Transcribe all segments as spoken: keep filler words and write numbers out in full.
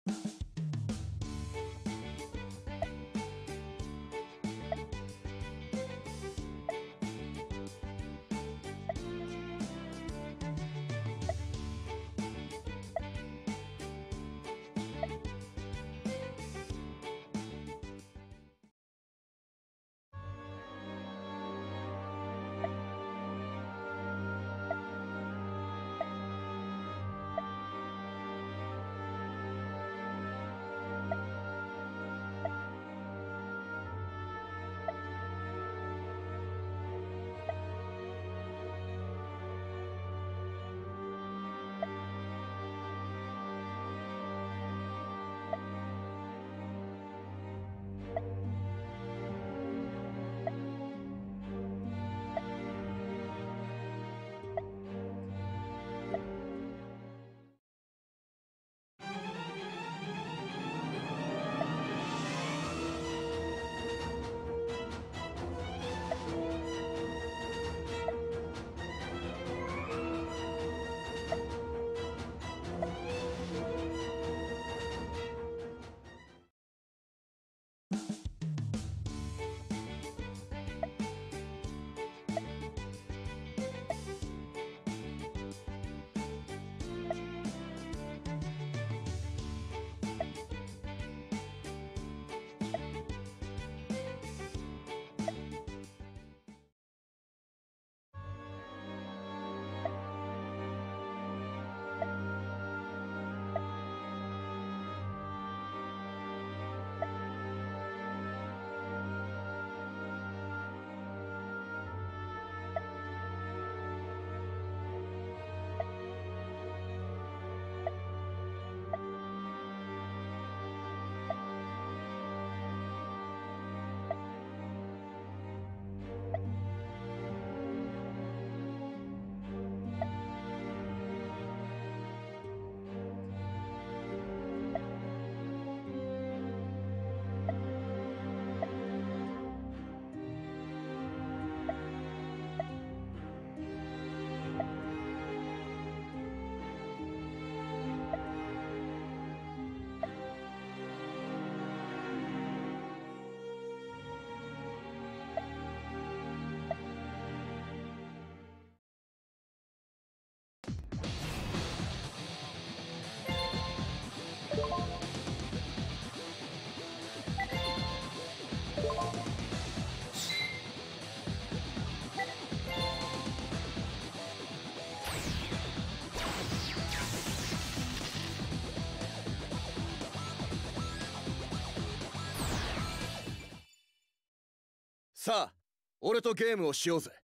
さあ、俺とゲームをしようぜ。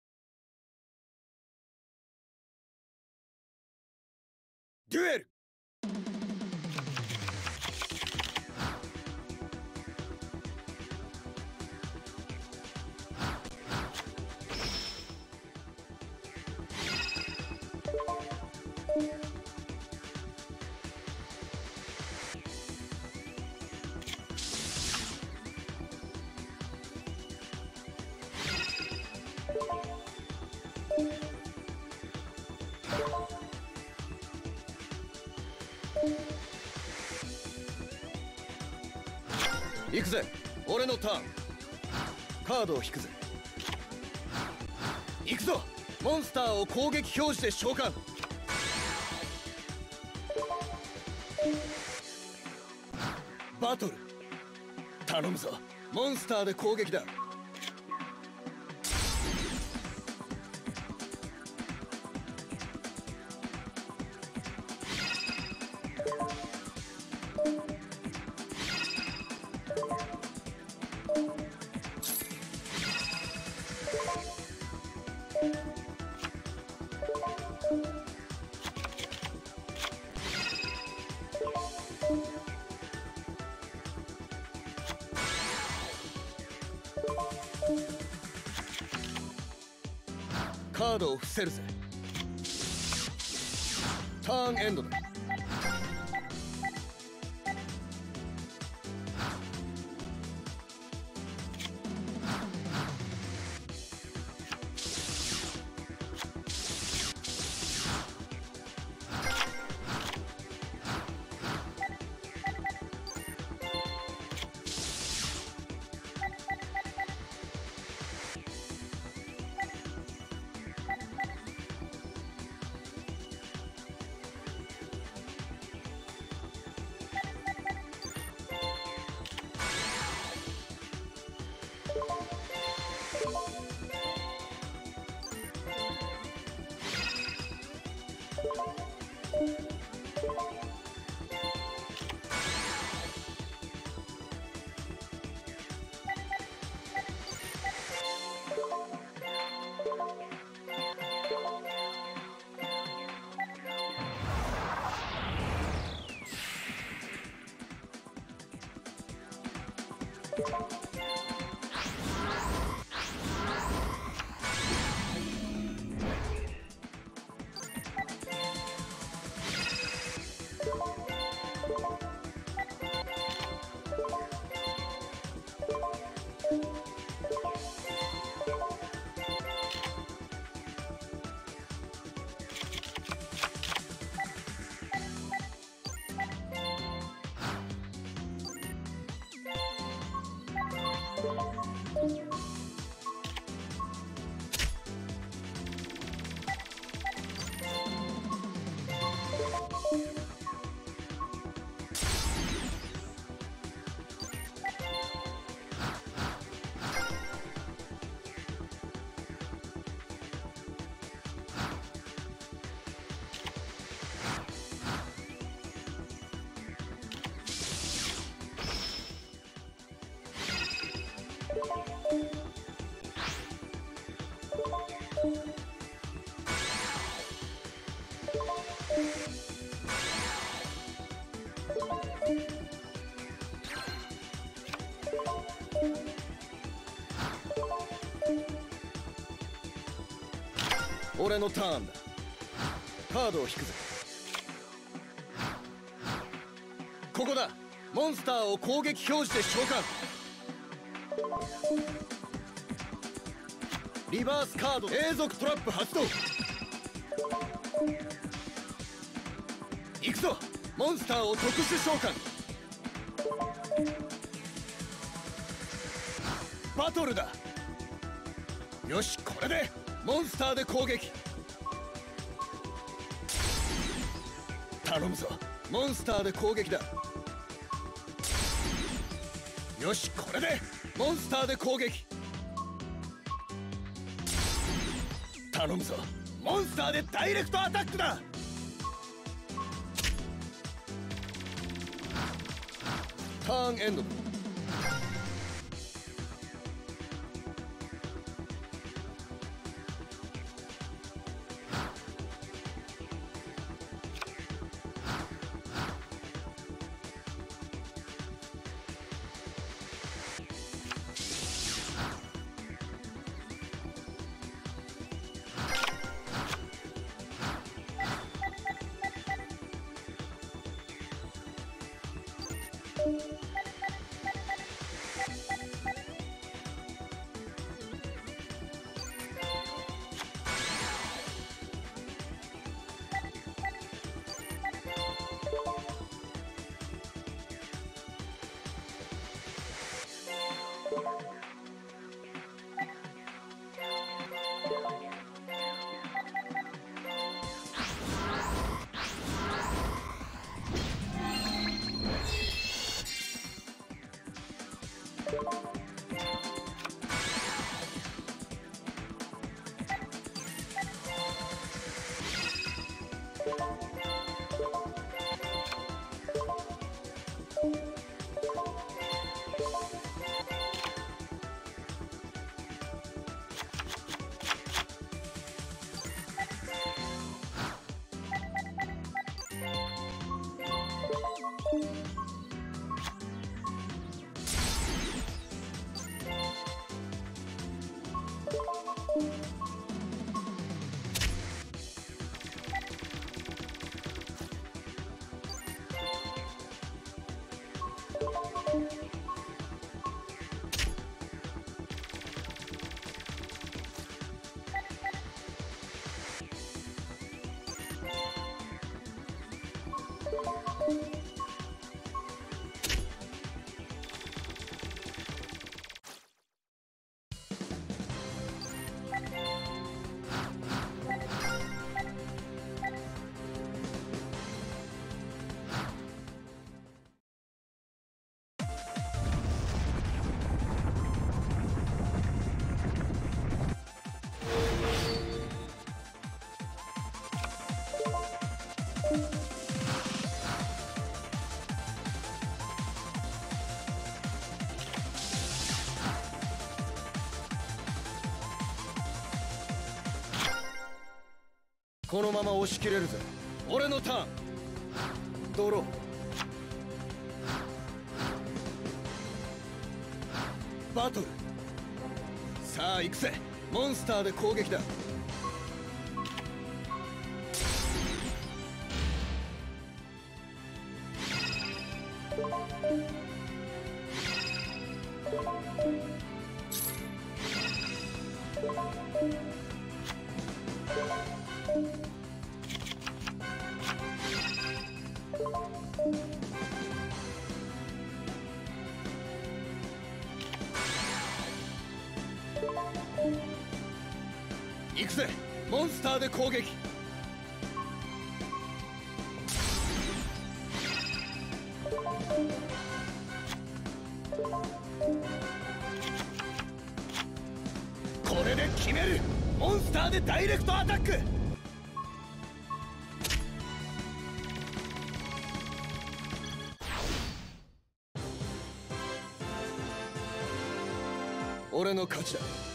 デュエル。行くぜ、俺のターン。カードを引くぜ。行くぞ、モンスターを攻撃表示で召喚。バトル。頼むぞ、モンスターで攻撃だ。カードを伏せるぜ。ターンエンドだ。 俺のターンだ。カードを引くぜ。ここだ。モンスターを攻撃表示で召喚。リバースカード永続トラップ発動。行くぞ。モンスターを特殊召喚。バトルだ。よし、これでモンスターで攻撃。頼むぞ。モンスターで攻撃だ。よし、これでモンスターで攻撃。頼むぞ。モンスターでダイレクトアタックだ。ターンエンドだ。このまま押し切れるぜ。俺のターン。ドロー。 バトル。さあ行くぜ。モンスターで攻撃だ。行くぜ。モンスターで攻撃。これで決める。モンスターでダイレクトアタック。俺の勝ちだ。